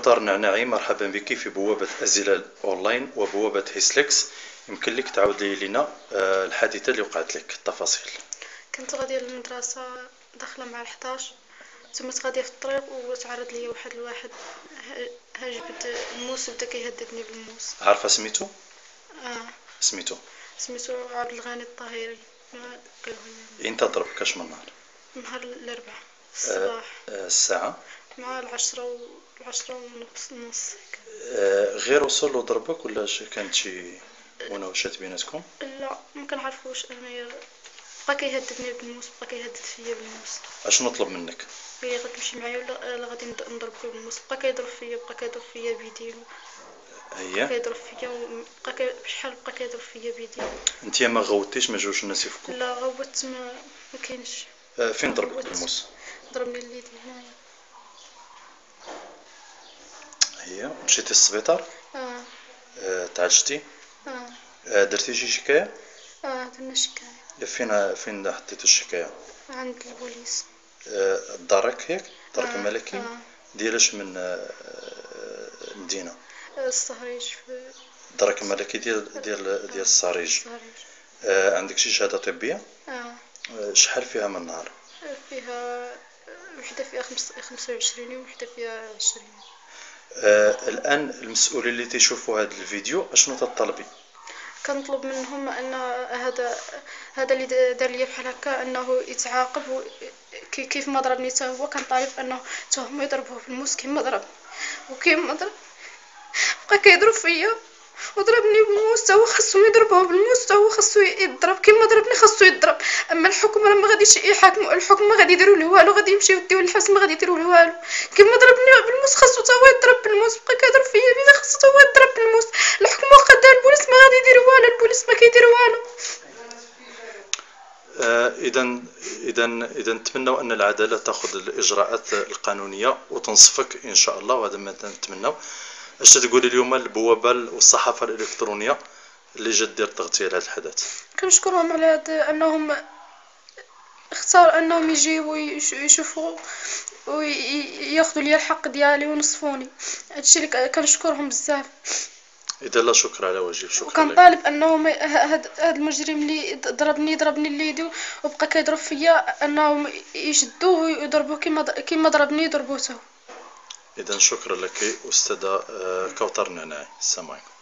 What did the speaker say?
كوثر نعناعي، مرحبا بك في بوابة أزلال أونلاين وبوابة هيسليكس. يمكن لك تعاود لنا الحادثة اللي وقعت لك، التفاصيل. كنت غادية للمدرسة داخلة مع ال11، ثم غادية في الطريق وتعرض لي واحد الواحد هاجبد الموس وبدا كيهددني بالموس. عارفة سميتو؟ سميتو عبد الغني الطاهري. انت ضربك اش من نهار الاربعاء الصباح الساعة مع العشرة ونص. غير وصل له ضربك ولا كانت شي مناوشات بيناتكم؟ لا ما كنعرفوش، انايا بقى كيهددني بالموس، بقى كيهدد فيا بالموس. اش نطلب منك؟ هي غتمشي معايا ولا غادي نضربك بالموس؟ بقى كيضرب فيا بيديه، هي كيضرب فيا وبقى بشحال بقى كيضرب فيا بيديه. انت ما غوتيش؟ ما جوش الناس يفكوا؟ لا غوت، ما كاينش. فين ضربك بالموس؟ ضربني اليد هنايا. هي مشيتي للسبيطار؟ تعالجتي؟ درتي شي شكاية؟ درنا شكاية. فين حطيتو الشكاية؟ عند البوليس. دارك هيك؟ دارك الملكي؟ ديالاش من مدينة؟ الصهريج. في دارك الملكي ديال الصريج. عندك شي شهادة طبية؟ شحال فيها من نهار؟ فيها وحدة فيها 25 وحدة فيها 20. الآن المسؤولين اللي تيشوفوا هذا الفيديو اشنو تطلبي؟ كنطلب منهم ان هذا اللي دار لي بحال هكا انه يتعاقب، كيف ما ضربني حتى هو كنطالب انه حتى هما يضربوه بالموس كيما ضرب، وكيما ضرب بقى كيضرب فيا وضربني بالموس. حتى هو خاصو يضربوه بالموس، حتى هو خاصو يضرب كيما ضربني، خاصو يضرب. اما الحكم راه ما غاديش يحاكموا، الحكم ما غادي يديروا له والو، غادي يمشيو يديوه للحبس، ما غادي يديروا له والو. كيما ضربني بالموس خاصو حتى هو يضرب بالموس، بقى كيضرب فيا بيدي، خاصو حتى هو يضرب بالموس. الحكم واخا دار البوليس ما غادي يديروا والو، البوليس ما كيديروا والو. اذا نتمنوا ان العداله تاخذ الاجراءات القانونيه وتنصفك ان شاء الله، وهذا ما نتمنوا. اش تقولي اليوم البوابه والصحافه الالكترونيه اللي جات دير تغطيه لهذا الحدث؟ كنشكرهم على هذا، انهم اختار انهم يجيو ويشوفوا وياخذوا لي الحق ديالي ونصفوني. هادشي اللي كنشكرهم بزاف. اذا لا شكر على واجب. شكرا لك. وكنطالب انهم هاد المجرم اللي ضربني اليد وبقى كيضرب فيا انهم يشدوه ويضربوه كيما ضربني، يضربوه. اذا شكرا لك استاذه كوثر نعناعي. السلام عليكم.